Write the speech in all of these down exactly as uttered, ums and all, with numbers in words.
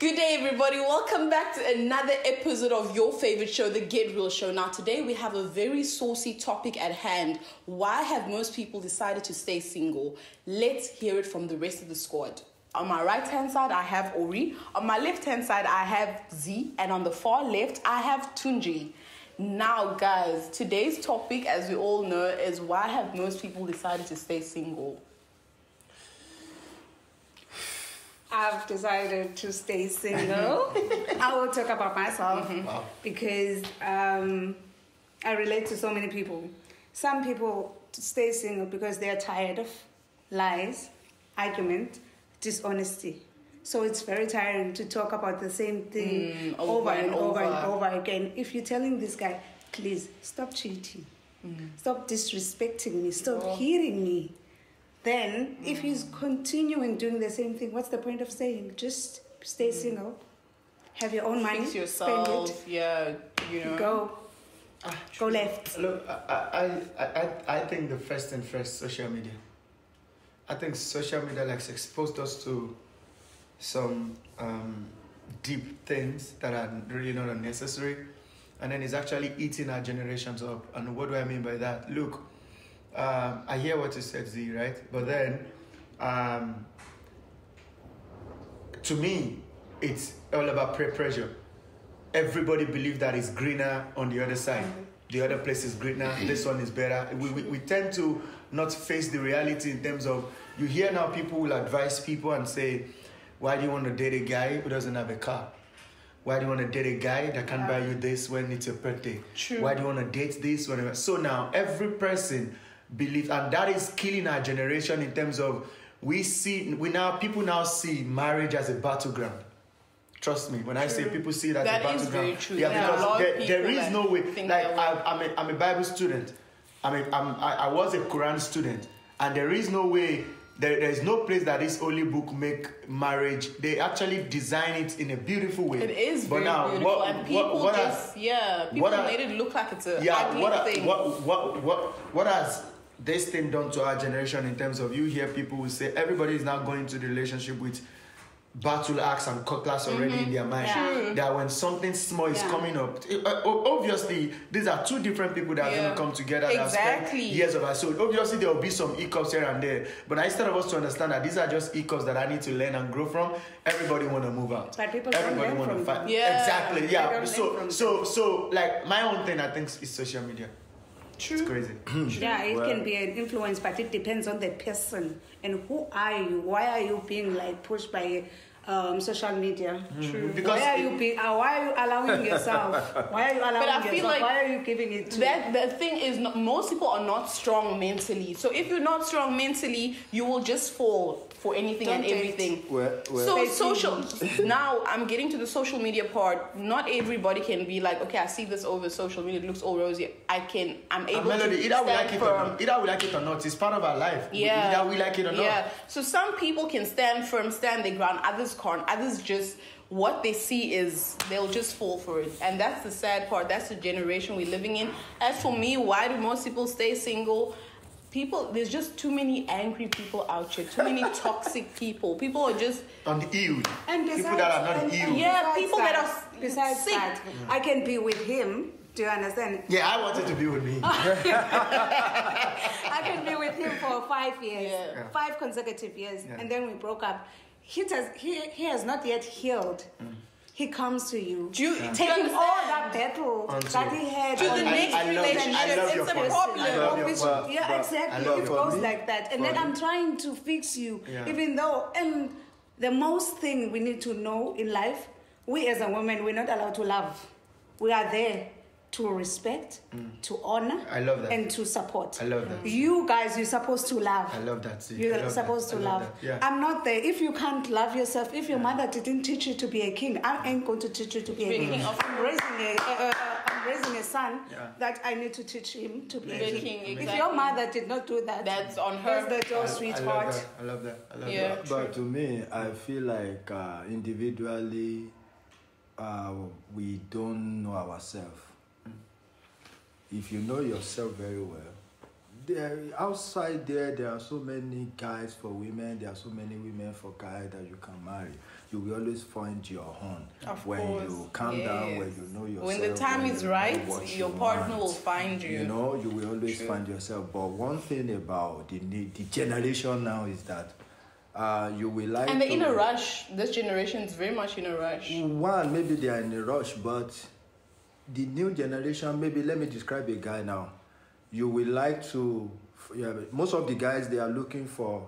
Good day, everybody. Welcome back to another episode of your favorite show, the Get Real Show. Now, today we have a very saucy topic at hand. Why have most people decided to stay single? Let's hear it from the rest of the squad. On my right-hand side, I have Ori. On my left-hand side, I have Z. And on the far left, I have Tunji. Now, guys, today's topic, as we all know, is why have most people decided to stay single? I've decided to stay single. I will talk about myself mm-hmm. wow. because um, I relate to so many people. Some people stay single because they're tired of lies, argument, dishonesty. So it's very tiring to talk about the same thing mm, over, over and over, over and over again. If you're telling this guy, please stop cheating, mm. stop disrespecting me, stop oh. hitting me. Then, if he's continuing doing the same thing, what's the point of staying? Just stay single, have your own money, fix yourself, spend it, yeah, you know, go, ah, go left. Look, I, I, I, I think the first and first, social media. I think social media like exposed us to some um, deep things that are really not unnecessary, and then it's actually eating our generations up. And what do I mean by that? Look. Um, I hear what you said, Z, right? But then, um, to me, it's all about peer pressure. Everybody believes that it's greener on the other side. The other place is greener, this one is better. We, we, we tend to not face the reality in terms of, you hear now people will advise people and say, why do you want to date a guy who doesn't have a car? Why do you want to date a guy that can yeah. buy you this when it's your birthday? True. Why do you want to date this? Whenever? So now, every person believe, and that is killing our generation in terms of we see we now people now see marriage as a battleground. Trust me when true. I say people see it as that a battleground. That is very true. Yeah, there because there, there is that no way. Like I, I'm a I'm a Bible student. I'm a, I'm I, I was a Quran student, and there is no way. There, there is no place that this holy book make marriage. They actually design it in a beautiful way. It is but very now, beautiful, what, and people what, what just has, yeah, people made it look like it's a yeah, ugly what, thing. What what what what has this thing done to our generation in terms of you hear people who say everybody is now going to the relationship with battle axe and cutlass already mm-hmm. in their mind. Yeah. That when something small is yeah. coming up, it, uh, obviously these are two different people that yeah. are going to come together. Exactly. That spend years of our so obviously there will be some hiccups here and there. But instead of us to understand that these are just hiccups that I need to learn and grow from, everybody want to move out. But people everybody don't learn want to from fight. Yeah. Exactly. Yeah. So so so like my own thing I think is social media. True. It's crazy. Yeah, it well, can be an influence, but it depends on the person and who are you. Why are you being like pushed by um, social media? True. Because why are you being? Uh, why are you allowing yourself? Why are you allowing but I yourself? Feel like why are you giving it to? That the thing is, not, most people are not strong mentally. So if you're not strong mentally, you will just fall for anything Don't and everything. Well, well. So social. Now I'm getting to the social media part. Not everybody can be like, okay, I see this over social media. It looks all rosy. I can. I'm able Melody, to either we like stand it or firm. not. Either we like it or not. It's part of our life. Yeah. Either we like it or not. Yeah. So some people can stand firm, stand their ground. Others can't. Others just what they see is they'll just fall for it, and that's the sad part. That's the generation we're living in. As for me, why do most people stay single? People, there's just too many angry people out here. Too many toxic people. People are just on the ill. And besides, people that are not and, ill. and yeah, besides people that, that are besides sick. that, Mm. I can be with him. Do you understand? Yeah, I wanted to be with me. I can be with him for five years, Yeah. Yeah. five consecutive years, Yeah. and then we broke up. He does. He he has not yet healed. Mm. He comes to you, Do you, yeah. do you taking all understand? that battle Until- that he had. To the I- next I love- relationship, I love your it's a point. problem. I love your Which- point. yeah, But I exactly. love It for goes me- like that, and for then me- I'm trying to fix you, Yeah. even though. And the most thing we need to know in life, we as a woman, we're not allowed to love. We are there to respect, mm. to honor, I love that. and to support. I love that. You guys, you're supposed to love. I love that. See. You're I love supposed that. to I love love. that. Yeah. I'm not there. If you can't love yourself, if your mother didn't teach you to be a king, I ain't going to teach you to be a Be a king. king of- I'm raising a, uh, uh, I'm raising a son Yeah. that I need to teach him to be a Be a king. king, If exactly. your mother did not do that, That's on her. that's the your I, sweetheart. I love that. I love that. I love Yeah. that. But to me, I feel like uh, individually, uh, we don't know ourselves. If you know yourself very well, there outside there, there are so many guys for women. There are so many women for guys that you can marry. you will always find your own. Of when course, you calm yes. down, when you know yourself. When the time when is you know right, what your you partner want, will find you. You know, you will always True. find yourself. But one thing about the the generation now is that uh, you will like. And they're to, in a rush. This generation is very much in a rush. One, maybe they are in a rush, but the new generation, maybe let me describe a guy now. You will like to, yeah, most of the guys, they are looking for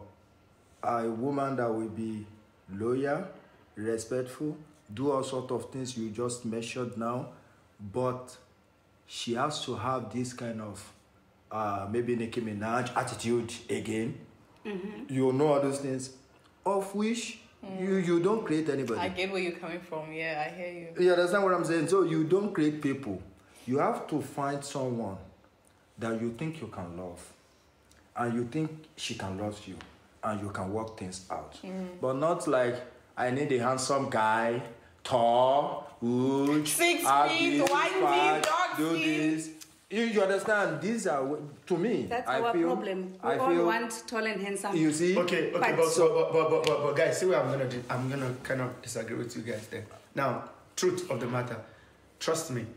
a woman that will be loyal, respectful, do all sorts of things you just mentioned now, but she has to have this kind of uh, maybe Nicki Minaj attitude again. Mm-hmm. You know all those things, of which mm. you, you don't create anybody. I get where you're coming from. Yeah, I hear you. You understand what I'm saying? So you don't create people. You have to find someone that you think you can love, and you think she can love you, and you can work things out. Mm. But not like, I need a handsome guy, tall, good, six have feet, this, white fat, feet, dark do skin. this. You, you understand? These are, to me, That's I our feel, problem. We I all feel, want tall and handsome. You see? Okay, okay, But- but, but, but, but, but, but guys, see what I'm gonna do? I'm gonna kind of disagree with you guys there. Now, truth of the matter, trust me,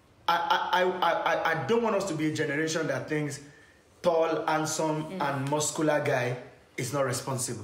I I, I, I, I don't want us to be a generation that thinks tall, handsome, mm. and muscular guy is not responsible.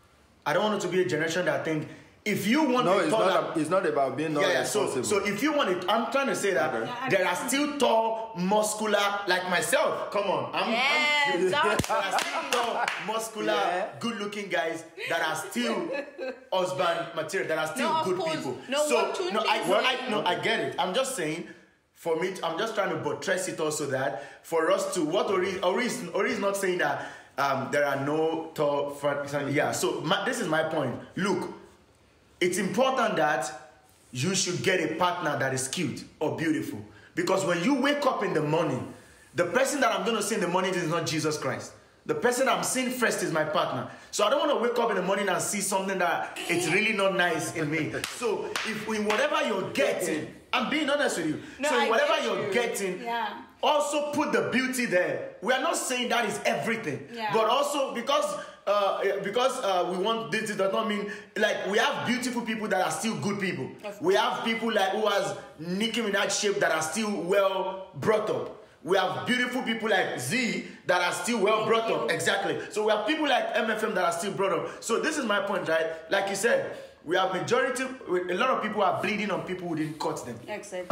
I don't want it to be a generation that think if you want no, a it's tall, not. A, it's not about being not yeah, yeah. responsible. So, so if you want it, I'm trying to say that Okay. there are still tall, muscular, like myself. Come on, I'm, Yeah, I'm don't- there are still tall, muscular, Yeah. good-looking guys that are still husband material, that are still No, of good course. people. No, so what two no, I, things no, like- I, no, I get it. I'm just saying. For me, I'm just trying to buttress it also that for us to what Ori Ori is, Ori is not saying that um, there are no tall front. Yeah. So my, this is my point. Look, it's important that you should get a partner that is cute or beautiful, because when you wake up in the morning, the person that I'm going to see in the morning is not Jesus Christ. The person I'm seeing first is my partner. So I don't want to wake up in the morning and see something that it's really not nice in me. So if in whatever you're getting, I'm being honest with you. No, so in I whatever get you're you. getting, Yeah. also put the beauty there. We are not saying that is everything, Yeah. but also because uh, because uh, we want this, it does not mean like we have beautiful people that are still good people. We have people like who has Nicki Minaj shape that are still well brought up. We have beautiful people like Z that are still well brought up. Exactly. So we have people like M F M that are still brought up. So this is my point, right? Like you said, we have majority, a lot of people are bleeding on people who didn't cut them. Exactly.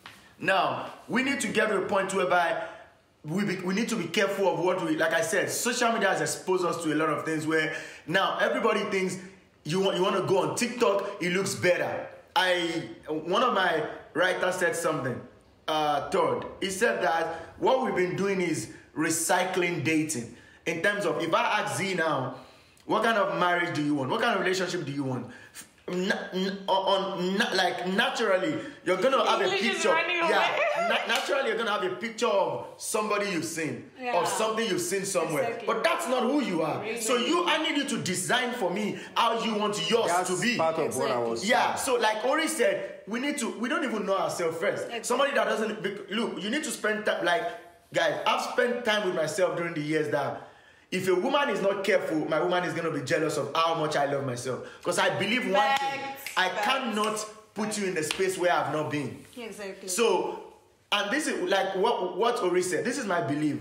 Now, we need to get to a point whereby we, be, we need to be careful of what we, like I said, social media has exposed us to a lot of things where now everybody thinks you want, you want to go on TikTok, it looks better. I, one of my writers said something, uh, Todd. He said that what we've been doing is recycling dating. In terms of, if I ask Z now, what kind of marriage do you want? What kind of relationship do you want? Na- n- on, na- like naturally, you're gonna have English a is picture. running away. Yeah, na- naturally, you're gonna have a picture of somebody you've seen, Yeah. of something you've seen somewhere. Exactly. But that's not who you are. Really? So you, I need you to design for me how you want yours That's to be. part of what I was Yeah, saying. so like Ori said, we need to, we don't even know ourselves first. Exactly. Somebody that doesn't, bec- look, you need to spend time, like, guys, I've spent time with myself during the years that if a woman is not careful, my woman is going to be jealous of how much I love myself. Because I believe one thing, Facts, I facts. cannot put you in the space where I've not been. Exactly. So, and this is like what, what Ori said, this is my belief.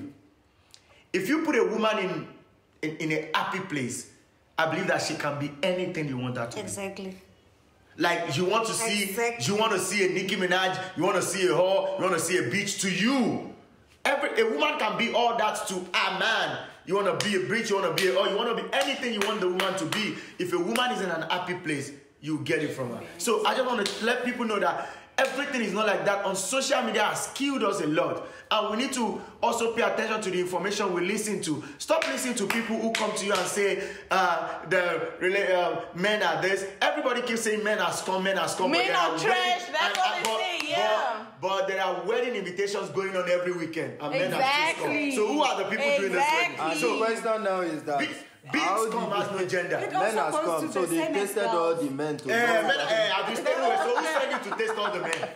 If you put a woman in, in, in a happy place, I believe that she can be anything you want her to be. Exactly. Like you want to see, Exactly. you want to see a Nicki Minaj, you want to see a whore, you want to see a beach. To you, every a woman can be all that to a man. You want to be a bitch, you want to be a, or you want to be anything you want the woman to be. If a woman is in an happy place, you get it from her. So I just want to let people know that everything is not like that. On social media has killed us a lot. And we need to also pay attention to the information we listen to. Stop listening to people who come to you and say, uh, the uh, men are this. Everybody keeps saying men are scum, men are scum. Men but there are trash, wedding- that's and- what and- they but- say, yeah. But, but there are wedding invitations going on every weekend. And men are still Exactly. scum. So who are the people doing this wedding? Exactly. And So the question now is that Big, big how scum did has no gender. It men also has goes come, to so the they same as tested girls. all the men to Eh, know men, that- eh, have you stayed away? So who sent you to test all the men?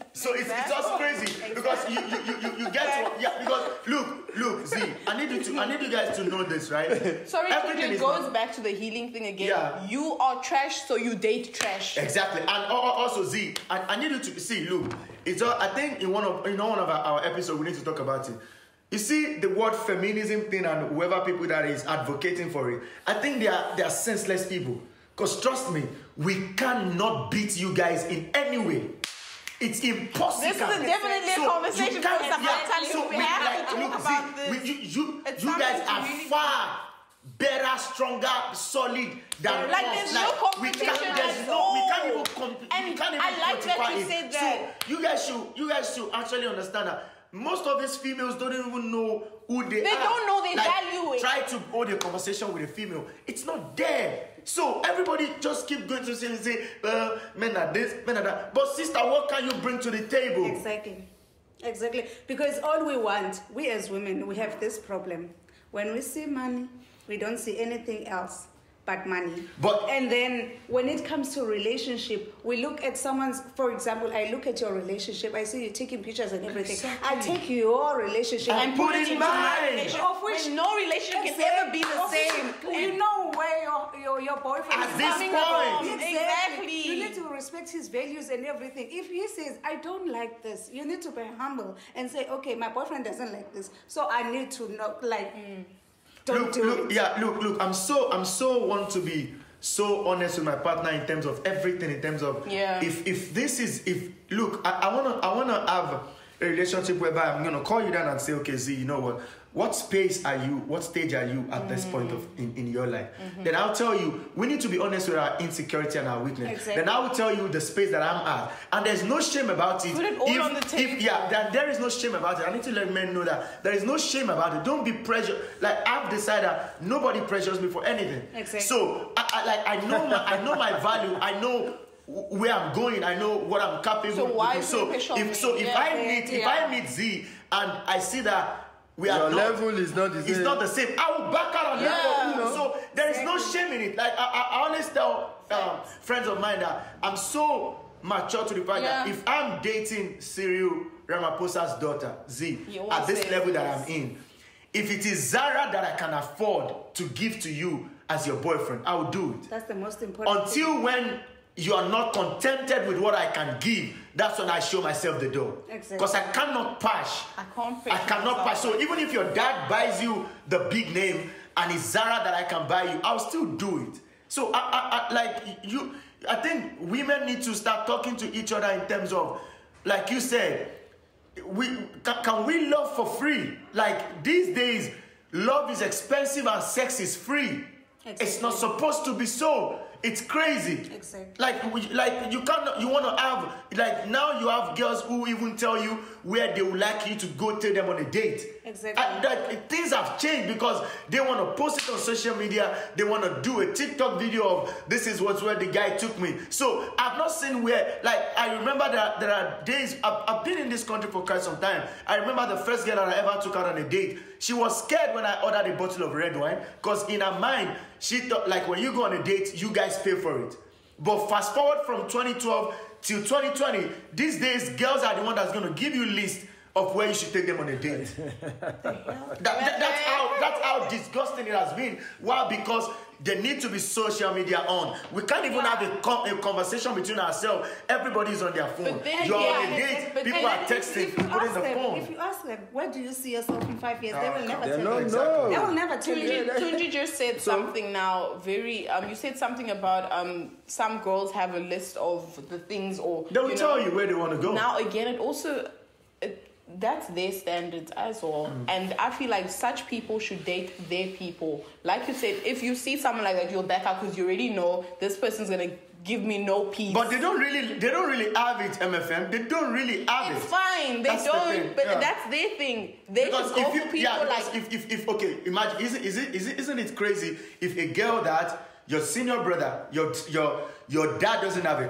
So it's, it's just crazy exactly. because you you, you, you, you get to, yeah because look look Z I need you to I need you guys to know this, right? Sorry, it goes not, back to the healing thing again. Yeah. You are trash, so you date trash. Exactly, and also Z I, I need you to see. Look, it's all, I think in one of you know one of our, our episodes we need to talk about it. You see the word feminism thing and whoever people that is advocating for it. I think they are they are senseless people. Because trust me, we cannot beat you guys in any way. It's impossible. This is a definitely so a conversation. You can't, yeah, so we, we have like, to talk look, about see, this. We, you you, you guys are really far better, stronger, solid than like, us. There's like, no competition. We can't, there's no, we can't even compete. And we can't even I like that you it. said that. So you guys should you guys should actually understand that most of these females don't even know who they, they are. They don't know they like, value it. Try to hold a conversation with a female. It's not there. So everybody just keep going to say, and say uh, men are this, men are that. But sister, what can you bring to the table? Exactly. Exactly. Because all we want, we as women, we have this problem. When we see money, we don't see anything else but money. But and then when it comes to relationship, we look at someone's, for example, I look at your relationship, I see you taking pictures and everything. Exactly. I take your relationship and, and put it in mine. Of which when no relationship can ever be the same. You know where your, your, your boyfriend at is this coming point. from. Exactly. Exactly. You need to respect his values and everything. If he says, I don't like this, you need to be humble and say, okay, my boyfriend doesn't like this, so I need to know, like, mm. Don't look, do look, it. yeah, look, look. I'm so, I'm so want to be so honest with my partner in terms of everything. In terms of, yeah. If, if this is, if look, I, I wanna, I wanna have a relationship whereby I'm gonna call you down and say, okay, Z, you know what? What space are you? What stage are you at mm. this point of in, in your life? Mm-hmm. Then I'll tell you. We need to be honest with our insecurity and our weakness. Exactly. Then I will tell you the space that I'm at, and there's no shame about it. Put it all if, on the table. If, yeah, then there is no shame about it. I need to let men know that there is no shame about it. Don't be pressured. Like I've decided, nobody pressures me for anything. Exactly. So I, I like I know my, I know my value. I know where I'm going. I know what I'm capable. So why of. So if so if yeah. I meet if yeah. I meet Z and I see that. We Your are not, level is not the same. It's not the same. I will back out on yeah. that. You know? So there is no shame in it. Like I, I, I always tell um, friends of mine that I'm so mature to the point yeah. that if I'm dating Cyril Ramaphosa's daughter Z at this level that I'm in, if it is Zara that I can afford to give to you as your boyfriend, I will do it. That's the most important. Until thing. when you are not contented with what I can give, that's when I show myself the door. Exactly. Because I cannot pass. I can't I cannot pass. So even if your dad buys you the big name and it's Zara that I can buy you, I'll still do it. So I, I, I like you. I think women need to start talking to each other in terms of, like you said, we can, can we love for free? Like these days, love is expensive and sex is free. Exactly. It's not supposed to be so. It's crazy. Exactly. Like, we, like you can't. You want to have like now you have girls who even tell you where they would like you to go take them on a date. Exactly. And that, things have changed because they want to post it on social media. They want to do a TikTok video of this is what's where the guy took me. So I've not seen where. Like I remember that there are days. I've, I've been in this country for quite some time. I remember the first girl that I ever took out on a date. She was scared when I ordered a bottle of red wine because in her mind she thought like when you go on a date you guys pay for it. But fast forward from twenty twelve till twenty twenty, these days girls are the one that's going to give you a list of where you should take them on a date. that, that, that's how that's how disgusting it has been. Why? Because there need to be social media on. We can't even have a, com- a conversation between ourselves. Everybody's on their phone. Then, You're yeah, on a date. but people are texting. Putting the them, phone. If you ask them, where do you see yourself in five years? Oh, they will never they tell don't you. know. They will never tell Tunji, you. Tunji just said So- something now. Very. Um, you said something about um some girls have a list of the things or They will you tell know, you where they want to go. Now again, it also. It, that's their standards as well. Mm. And I feel like such people should date their people. Like you said, if you see someone like that, you'll back out because you already know this person's going to give me no peace. But they don't really, they don't really have it, M F M. They don't really have it's it. It's fine. They that's don't. the but yeah. that's their thing. They because should go if you, for people yeah, like... If, if, if, okay, imagine, is it, is it, is it, isn't it crazy if a girl that your senior brother, your, your, your dad doesn't have a car,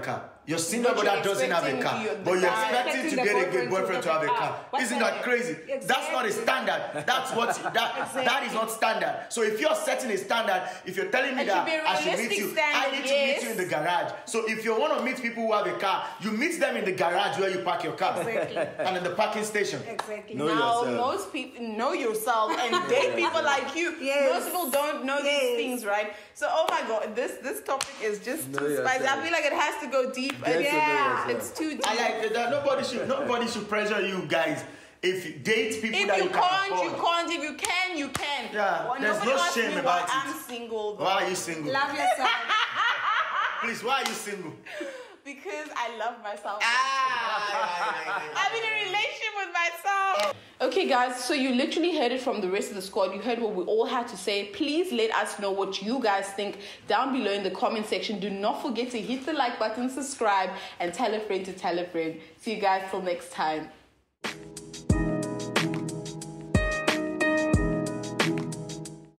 Your single But brother you're doesn't have a expecting car, your- the but you're guy- expecting to Expecting the get a good boyfriend boyfriend to to have a get a car. car. What Isn't the that heck? crazy? That's not a standard. That's what that that is not standard. So if you're setting a standard, if you're telling me It that should be a I should meet realistic you, I standard, need to meet yes. you in the garage. So if you want to meet people who have a car, you meet them in the garage where you park your car, Exactly. and in the parking station. Exactly. Know Now, yourself. most people know yourself and date people like you. Yes. Most people don't know Yes. these things, right? So, oh my God, this this topic is just Know too spicy. I yourself. feel like it has to go deep. Get to know Yeah, yourself. it's too deep. I like that. Nobody should nobody should pressure you guys. If you date people If that you you can can't, afford. you can't. If you can, you can. Yeah, Well, there's nobody no asks shame me about why it. I'm single. Though. Why are you single? Love yourself. Please, why are you single? Because I love myself. Ah, I'm in a relationship with myself. Okay, guys, so you literally heard it from the rest of the squad. You heard what we all had to say. Please let us know what you guys think down below in the comment section. Do not forget to hit the like button, subscribe, and tell a friend to tell a friend. See you guys till next time.